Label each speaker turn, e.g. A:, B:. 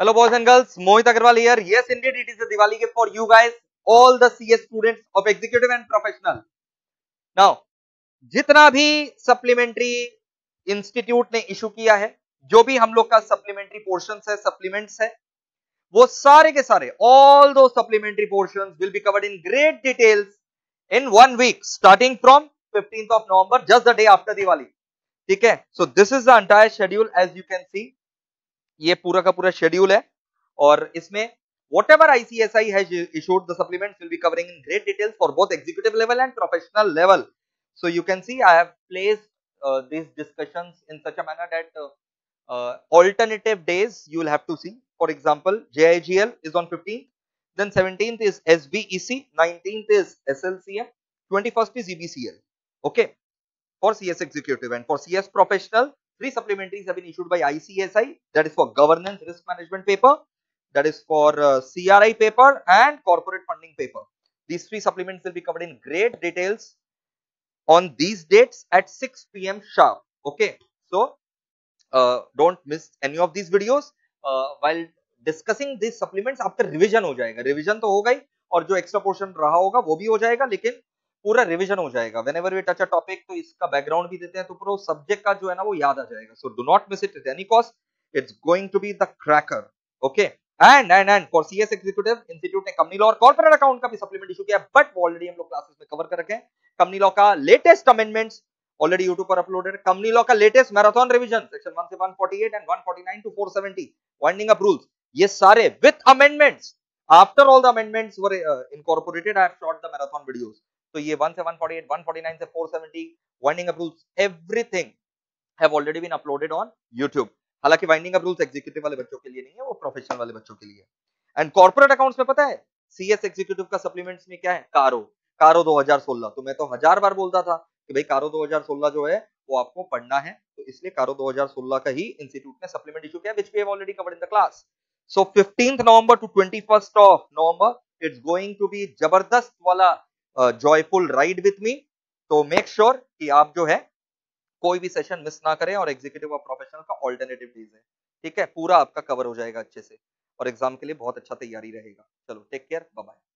A: Hello boys and girls, Mohit Agarwal here. Yes, indeed, it is a Diwali gift for you guys, all the CS students of executive and professional. Now, जितना भी supplementary institute ने issue किया है, जो भी हम लोग का सप्लीमेंट्री पोर्शंस है, सप्लीमेंट्स है, वो सारे के सारे all those supplementary portions will be covered in great details in 1 week, starting from 15th of November, just the day after Diwali. ठीक है? So this is the entire schedule as you can see. ये पूरा का पूरा schedule है और इसमें whatever ICSI has issued the supplements will be covering in great details for both executive level and professional level. So you can see I have placed these discussions in such a manner that alternative days you will have to see. For example, JIGL is on 15th, then 17th is SBEC, 19th is SLCM, 21st is EBCL. Okay, for CS executive and for CS professional, 3 supplementaries have been issued by ICSI, that is for governance risk management paper, that is for CRI paper and corporate funding paper. These 3 supplements will be covered in great details on these dates at 6 PM sharp. Okay, so don't miss any of these videos. While discussing these supplements, after revision हो जाएगा, revision तो होगा ही और जो extra portion रहा होगा वो भी हो जाएगा, लेकिन पूरा रिवीजन हो जाएगा. whenever we touch a topic तो इसका बैकग्राउंड भी देते हैं तो पूरा सब्जेक्ट का जो है ना वो याद आ जाएगा. So do not miss it at any cost. It's going to be the cracker. Okay. And for CS executive institute ने कंपनी लॉ और कॉर्पोरेट अकाउंट का भी सप्लीमेंट इशू किया, बट वो ऑलरेडी हम लोग क्लासेस में कवर कर रखे हैं. कंपनी लॉ का लेटेस्ट अमेंडमेंट्स ऑलरेडी यूट्यूब पर अपलोडेड है. कंपनी लॉ का लेटेस्ट मैराथन रिवीजन सेक्शन 1 से 148 and 149 to 470 winding up rules, ये सारे with amendments. After all the amendments were incorporated, I have shot the marathon videos. तो ये 1 से 148, 149 से 470 winding up rules, everything have already been uploaded on YouTube. हालांकि winding up rules executive वाले बच्चों के लिए नहीं है, वो प्रोफेशनल वाले बच्चों के लिए है. एंड कॉर्पोरेट अकाउंट्स में पता है सीएस एग्जीक्यूटिव का सप्लीमेंट्स में क्या है? कारो 2016. तो मैं तो 1000 बार बोलता था कि भाई कारो 2016 जो है वो आपको पढ़ना है, तो इसलिए कारो 2016 का ही इंस्टीट्यूट ने सप्लीमेंट इशू किया, which we have already covered in the class. So 15th November to 21st of November it's going to be जबरदस्त वाला जॉयफुल राइड विथ मी. तो मेक श्योर कि आप जो है कोई भी सेशन मिस ना करें और एग्जीक्यूटिव और प्रोफेशनल का ऑल्टरनेटिव डेज है. ठीक है, पूरा आपका कवर हो जाएगा अच्छे से और एग्जाम के लिए बहुत अच्छा तैयारी रहेगा. चलो टेक केयर, बाय बाय.